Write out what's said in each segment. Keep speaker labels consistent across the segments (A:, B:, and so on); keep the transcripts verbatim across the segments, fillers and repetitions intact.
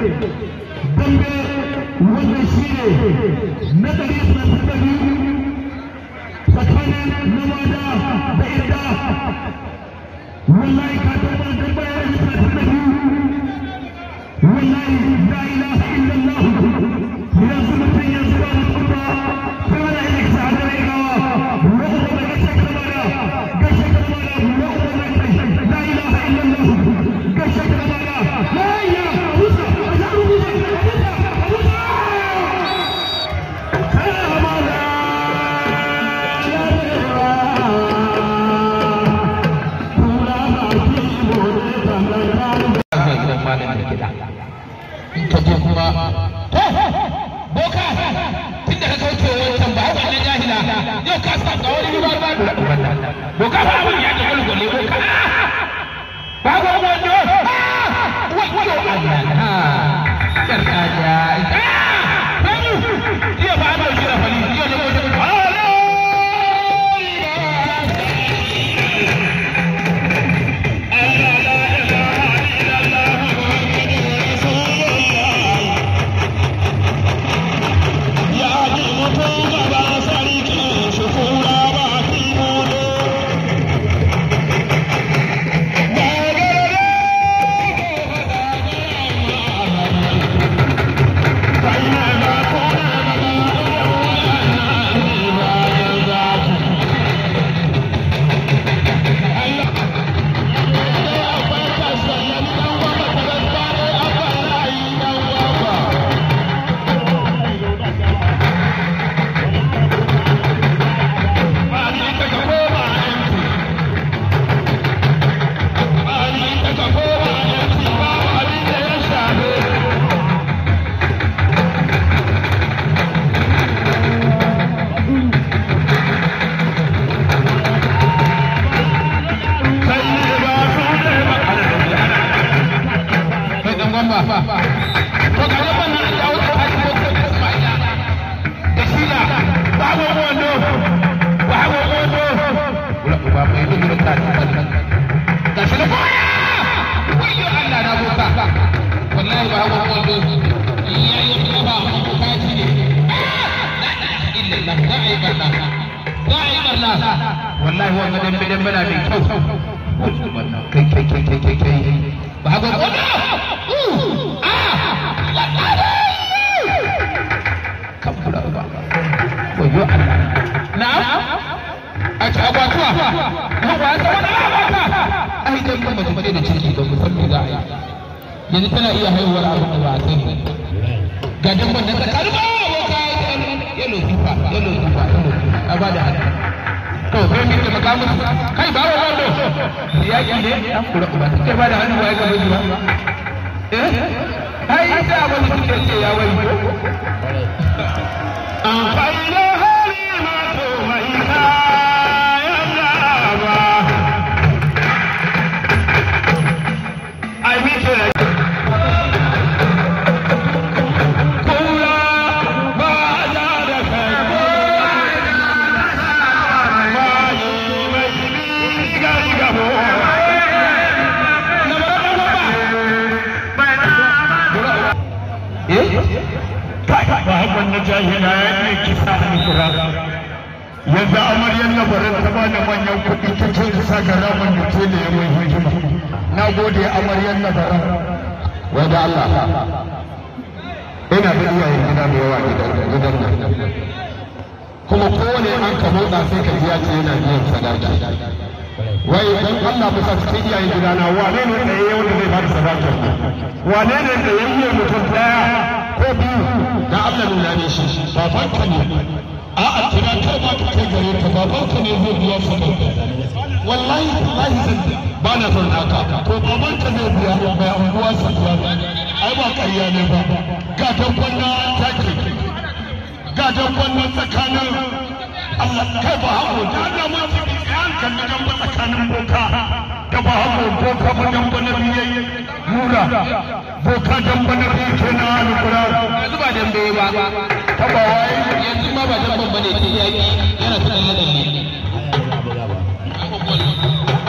A: dambe wannan shi ne na ɗari talatin da biyu tsakanin namada da inda wallahi ka taɓa dambe ya yi talatin da biyu wallahi la ilaha illallah yanzu mutum yanzu ba mutum ba kuma da ilika sa da rai gawa wanda ba gashe kamara gashe kamara wanda ba kai la ilaha illallah gashe kamara la ilaha musa azaru musa musa musa kamara kula ba ki mu da kamara ka je kuma boka tun da ka kauce wancan ba haka na jahila yau ka sa ga wani ruwa ba boka ba abin ya ji gulgule boka ba ga wando wajo Allah ha karkaja ramu iya ba ba jira fali iya da wajen wallahi wannan dambe dambe na mai kyau kai kai kai kai kai kai ba ga wani kan kula ba wayo Allah na'am a ci akwatuwa ba ba ta wani ai dan ba mace da ciki ba mu san me za a yi yanzu tana iya haihuwar abin da ba a sani ga damban da ka karba yalo sifa yalo sifa a ba da haka to sai mun taimaka musu kai ba wa wando yaki ne an kura uba sai ba da hannu wai ga zuwa eh ai sai abin da suke ce ya wai an faida halima to mai ka ya ba ai mi ce na jahila ya ne kisa a kira yanzu amaryar labarin ta bada manyan kuɗi ta ce ta sa ga ramin da ke da ya mai hikima na gode amaryar labarin wadda Allah ina da iyayen gida da yawa gidan nan kuma kowane an ka motsa sai ka ji ya ce yana biyan sadaka wai don Allah bisa cikin iyayen gida na wane ne da yayi wanda zai bada sadaka wane ne da yayi mutum daya ko biyu da Allah nuna ne shi babanka ne a a kira kai ma ka kai gare ka babanka ne zai biya sadaka wallahi wallahi zan ba na son haka ko babanka zai biya mai anguwa sadaka ai ba ƙarya ne ba ga dan wannan take ga dan wannan tsakanin Allah kai ba hawo da Allah ma ta bi an kan nan ba tsakanin boka da ba hawo boka ba dan ba nabi yayi mura boka dan ba nabi kenan alquran yanzu ba dan bai ba ta ba wai yanzu ma ba dan bane ce yayi yana ta dalle dalle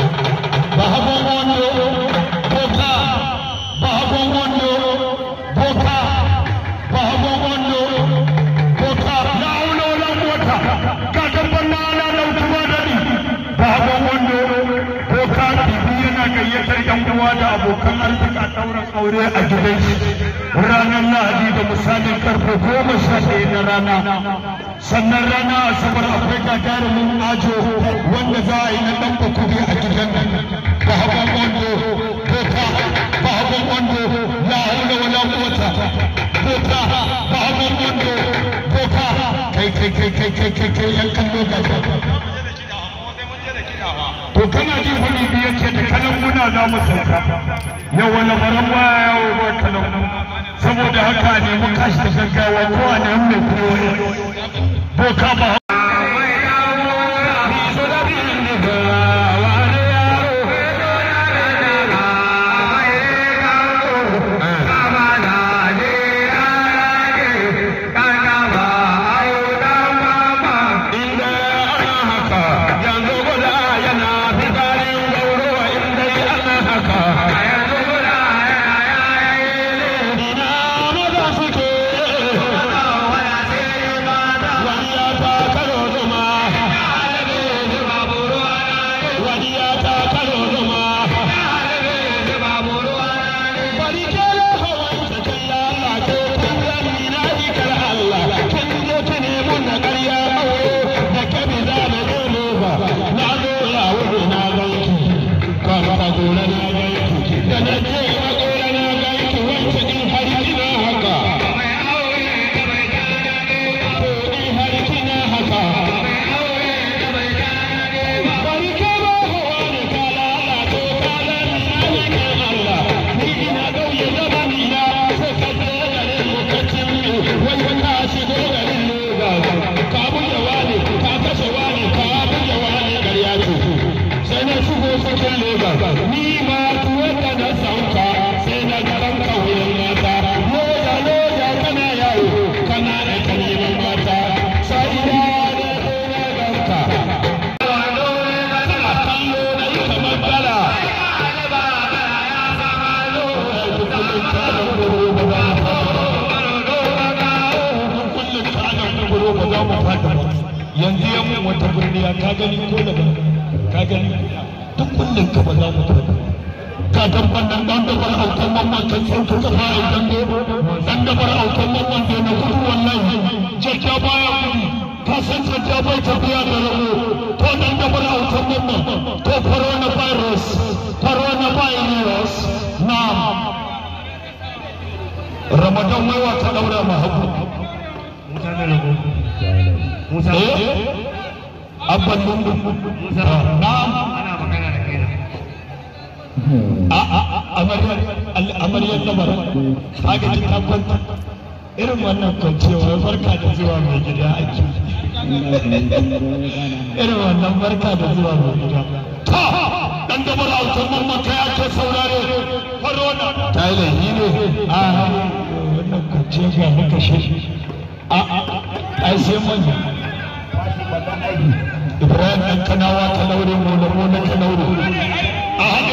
A: ba hawo wando boka ba hawo wando aure a gidan shi ranar Lahadi da misalin karfe goma sha ɗaya na rana. Sannan rana Asabar akwai gagarumin ajo wanda za a yi na ɗan bakuri a gidan nan. Ba haɓar wando, boka, ba haɓar wando, la haula wala quwwata. Boka, ba haɓar wando, boka, kai kai kai kai kai kai kai yan kallo gaba. To kana jin wani biyu ce da kalan muna za mu sauka. Yau wani baran baya yawo ba kalan mu. Saboda haka ne mu kashi da gaggawa ko a nan mai koyo. Boka ba yanzu ya mun wata birniya ka gani ko da ka gani duk kullum ka ba za mu tafi ka tabbar dan dan da bar autan mamman kan sai ka fara dan dan da bar autan mamman da na gudu wallahi jaka baya gudu ka san jaka bai tafiya da rabo to dan da bar autan mamman to corona virus corona virus na'am Ramadan mai wa ta daura ma hagu Musa da rabo Musa abban lungu Musa na'am ana magana da kai a a amarya amarya lamar kaga ji ta kwanta irin wannan kwanciya barka da zuwa mai gida ake irin wannan barka da zuwa mai gida ta dan da bara autan mamman kai ake saurare corona ta yi lahi ne a wannan kwanciya ga muka shi a a ai sai manya Ibrahim ɗan kanawa ta laure mu da mu na ta laure a